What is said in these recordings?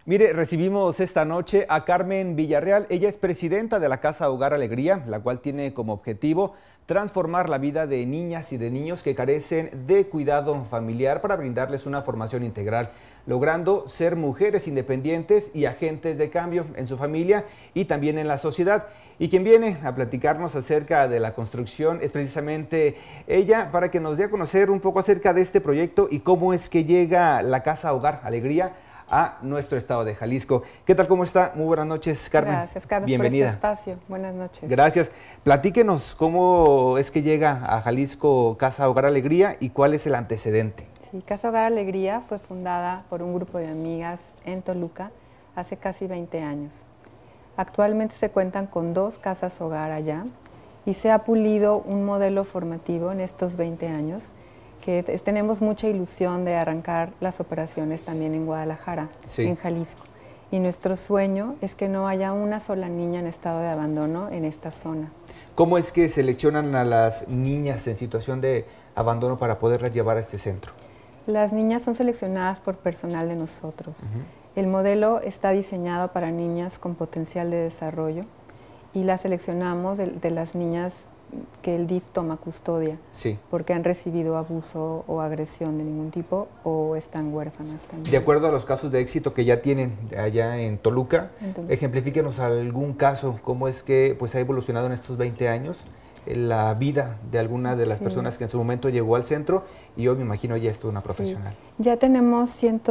Mire, recibimos esta noche a Carmen Villarreal. Ella es presidenta de la Casa Hogar Alegría, la cual tiene como objetivo transformar la vida de niñas y de niños que carecen de cuidado familiar para brindarles una formación integral, logrando ser mujeres independientes y agentes de cambio en su familia y también en la sociedad. Y quien viene a platicarnos acerca de la construcción es precisamente ella, para que nos dé a conocer un poco acerca de este proyecto y cómo es que llega la Casa Hogar Alegría a nuestro estado de Jalisco. ¿Qué tal? ¿Cómo está? Muy buenas noches, Carmen. Gracias, Carlos, bienvenida. por este espacio. Buenas noches. Gracias. Platíquenos cómo es que llega a Jalisco Casa Hogar Alegría y cuál es el antecedente. Sí, Casa Hogar Alegría fue fundada por un grupo de amigas en Toluca hace casi 20 años. Actualmente se cuentan con 2 casas hogar allá y se ha pulido un modelo formativo en estos 20 años que tenemos mucha ilusión de arrancar las operaciones también en Guadalajara, sí, en Jalisco. Y nuestro sueño es que no haya una sola niña en estado de abandono en esta zona. ¿Cómo es que seleccionan a las niñas en situación de abandono para poderlas llevar a este centro? Las niñas son seleccionadas por personal de nosotros. El modelo está diseñado para niñas con potencial de desarrollo y las seleccionamos de las niñas que el DIF toma custodia, sí, porque han recibido abuso o agresión de ningún tipo o están huérfanas también. De acuerdo a los casos de éxito que ya tienen allá en Toluca, ejemplifíquenos algún caso, cómo es que pues, ha evolucionado en estos 20 años la vida de alguna de las personas que en su momento llegó al centro y hoy me imagino ya es toda una profesional. Sí. Ya tenemos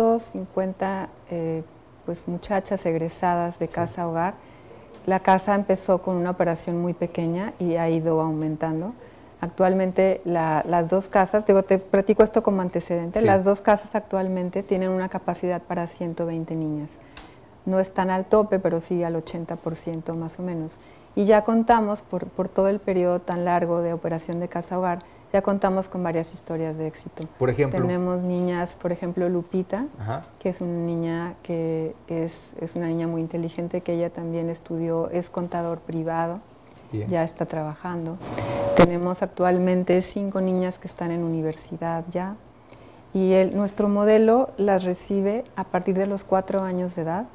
150 pues, muchachas egresadas de Casa Hogar. La casa empezó con una operación muy pequeña y ha ido aumentando. Actualmente las 2 casas, te platico esto como antecedente, las 2 casas actualmente tienen una capacidad para 120 niñas. No están al tope, pero sí al 80% más o menos. Y ya contamos, por todo el periodo tan largo de operación de Casa Hogar, ya contamos con varias historias de éxito. Por ejemplo. Tenemos niñas, por ejemplo, Lupita, que es una niña que es una niña muy inteligente, que ella también estudió, es contador privado, ya está trabajando. Tenemos actualmente 5 niñas que están en universidad ya. Y nuestro modelo las recibe a partir de los 4 años de edad.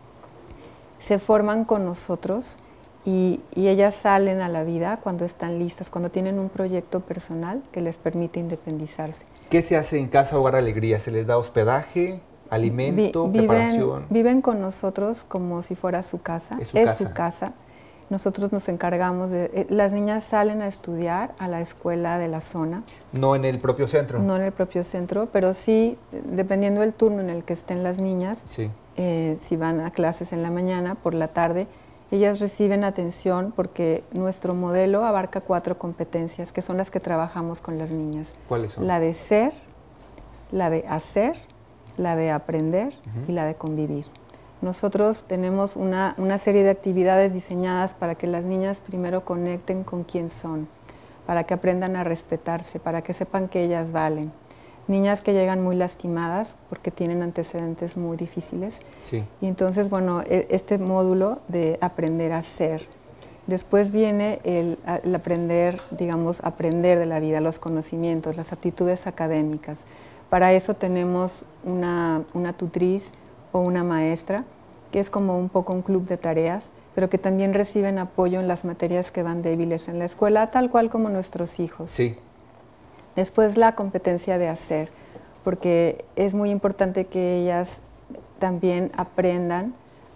Se forman con nosotros. Y ellas salen a la vida cuando están listas, cuando tienen un proyecto personal que les permite independizarse. ¿Qué se hace en Casa Hogar Alegría? ¿Se les da hospedaje, alimento, preparación? Viven con nosotros como si fuera su casa. Es su casa. Nosotros nos encargamos de... las niñas salen a estudiar a la escuela de la zona. ¿No en el propio centro? No en el propio centro, pero sí, dependiendo del turno en el que estén las niñas, si van a clases en la mañana, por la tarde, ellas reciben atención porque nuestro modelo abarca 4 competencias que son las que trabajamos con las niñas. ¿Cuáles son? La de ser, la de hacer, la de aprender y la de convivir. Nosotros tenemos una serie de actividades diseñadas para que las niñas primero conecten con quién son, para que aprendan a respetarse, para que sepan que ellas valen. Niñas que llegan muy lastimadas porque tienen antecedentes muy difíciles. Y entonces, bueno, este módulo de aprender a ser. Después viene el aprender, digamos, aprender de la vida, los conocimientos, las aptitudes académicas. Para eso tenemos una tutriz o una maestra, que es como un poco un club de tareas, pero que también reciben apoyo en las materias que van débiles en la escuela, tal cual como nuestros hijos. Después la competencia de hacer, porque es muy importante que ellas también aprendan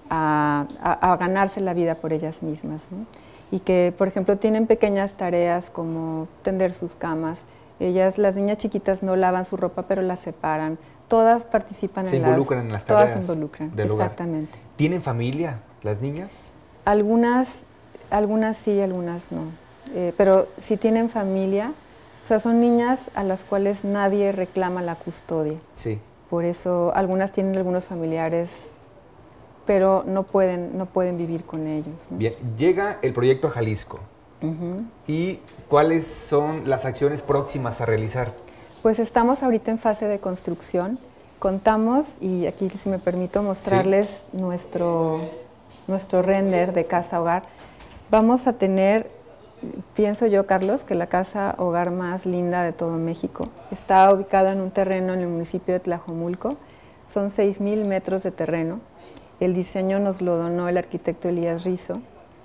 a ganarse la vida por ellas mismas, ¿no? Y que, por ejemplo, tienen pequeñas tareas como tender sus camas. Ellas, las niñas chiquitas, no lavan su ropa, pero la separan. Todas participan en las tareas. Todas se involucran, exactamente. ¿Tienen familia las niñas? Algunas sí, algunas no. Pero si tienen familia, o sea, son niñas a las cuales nadie reclama la custodia. Por eso algunas tienen algunos familiares, pero no pueden vivir con ellos, ¿no? Bien, llega el proyecto a Jalisco. ¿Y cuáles son las acciones próximas a realizar? Pues estamos ahorita en fase de construcción. Contamos, y aquí si me permito mostrarles nuestro render de Casa Hogar. Vamos a tener, pienso yo, Carlos, que la Casa Hogar más linda de todo México. Está ubicada en un terreno en el municipio de Tlajomulco. Son 6,000 metros de terreno El diseño nos lo donó el arquitecto Elías Rizo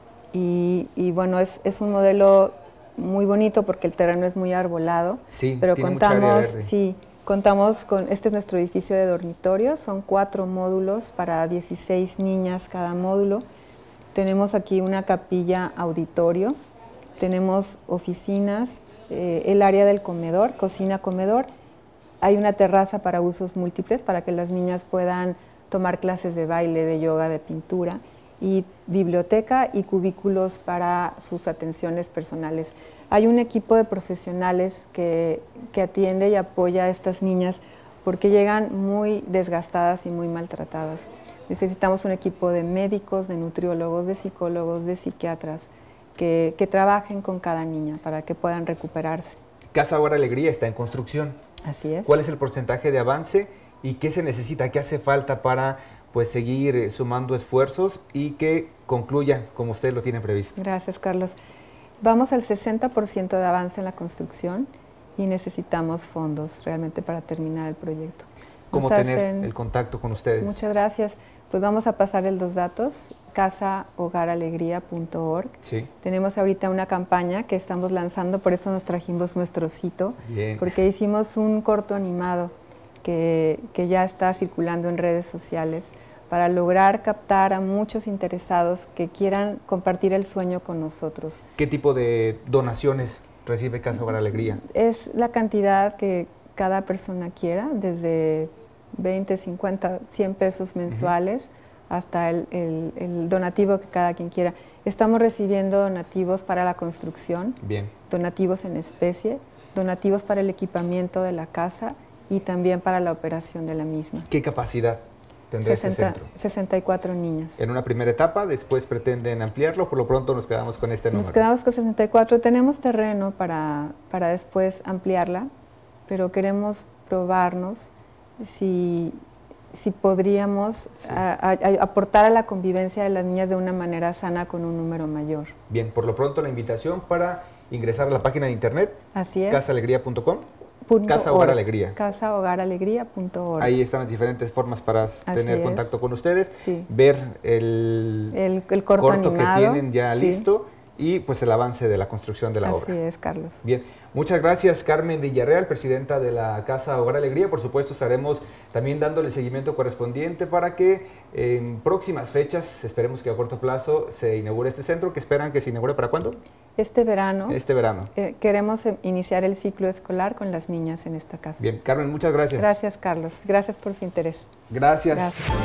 y bueno, es un modelo muy bonito porque el terreno es muy arbolado, sí, pero tiene mucha área verde. Sí, contamos con, este es nuestro edificio de dormitorios, son 4 módulos para 16 niñas cada módulo. Tenemos aquí una capilla auditorio, tenemos oficinas, el área del comedor, cocina-comedor. Hay una terraza para usos múltiples para que las niñas puedan tomar clases de baile, de yoga, de pintura, y biblioteca y cubículos para sus atenciones personales. Hay un equipo de profesionales que atiende y apoya a estas niñas porque llegan muy desgastadas y muy maltratadas. Necesitamos un equipo de médicos, de nutriólogos, de psicólogos, de psiquiatras que trabajen con cada niña para que puedan recuperarse. Casa Hogar Alegría está en construcción. Así es. ¿Cuál es el porcentaje de avance y qué se necesita, qué hace falta para seguir sumando esfuerzos y que concluya como ustedes lo tienen previsto? Gracias, Carlos. Vamos al 60% de avance en la construcción y necesitamos fondos realmente para terminar el proyecto. ¿Cómo tener el contacto con ustedes? Muchas gracias. Pues vamos a pasar los datos, casahogaralegría.org. Sí. Tenemos ahorita una campaña que estamos lanzando, por eso nos trajimos nuestro osito, porque hicimos un corto animado que ya está circulando en redes sociales para lograr captar a muchos interesados que quieran compartir el sueño con nosotros. ¿Qué tipo de donaciones recibe Casa Hogar Alegría? Es la cantidad que cada persona quiera, desde 20, 50, 100 pesos mensuales, hasta el donativo que cada quien quiera. Estamos recibiendo donativos para la construcción, donativos en especie, donativos para el equipamiento de la casa y también para la operación de la misma. ¿Qué capacidad tendrá este centro? 64 niñas. En una primera etapa, después pretenden ampliarlo, por lo pronto nos quedamos con este número. Nos quedamos con 64, tenemos terreno para después ampliarla, pero queremos probarnos si podríamos aportar a la convivencia de las niñas de una manera sana con un número mayor. Bien, por lo pronto la invitación para ingresar a la página de internet. Así es. casaalegría.com. Casa Hogar Alegría. casahogaralegría.org. Ahí están las diferentes formas para tener contacto con ustedes, sí. ver el corto que tienen ya listo y pues el avance de la construcción de la obra. Así es, Carlos. Bien, muchas gracias Carmen Villarreal, presidenta de la Casa Hogar Alegría. Por supuesto estaremos también dándole el seguimiento correspondiente para que en próximas fechas, esperemos que a corto plazo, se inaugure este centro, que esperan que se inaugure ¿para cuándo? Este verano. Este verano. Queremos iniciar el ciclo escolar con las niñas en esta casa. Bien, Carmen, muchas gracias. Gracias, Carlos. Gracias por su interés. Gracias.